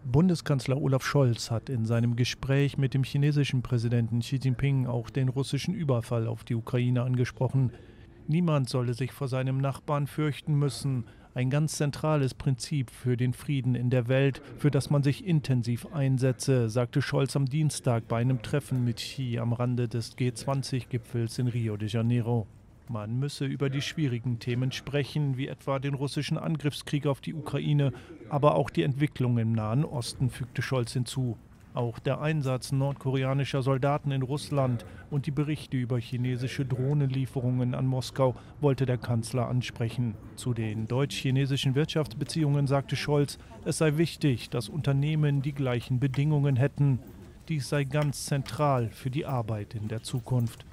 Bundeskanzler Olaf Scholz hat in seinem Gespräch mit dem chinesischen Präsidenten Xi Jinping auch den russischen Überfall auf die Ukraine angesprochen. Niemand solle sich vor seinem Nachbarn fürchten müssen. Ein ganz zentrales Prinzip für den Frieden in der Welt, für das man sich intensiv einsetze, sagte Scholz am Dienstag bei einem Treffen mit Xi am Rande des G20-Gipfels in Rio de Janeiro. Man müsse über die schwierigen Themen sprechen, wie etwa den russischen Angriffskrieg auf die Ukraine, aber auch die Entwicklung im Nahen Osten, fügte Scholz hinzu. Auch der Einsatz nordkoreanischer Soldaten in Russland und die Berichte über chinesische Drohnenlieferungen an Moskau wollte der Kanzler ansprechen. Zu den deutsch-chinesischen Wirtschaftsbeziehungen sagte Scholz, es sei wichtig, dass Unternehmen die gleichen Bedingungen hätten. Dies sei ganz zentral für die Arbeit in der Zukunft.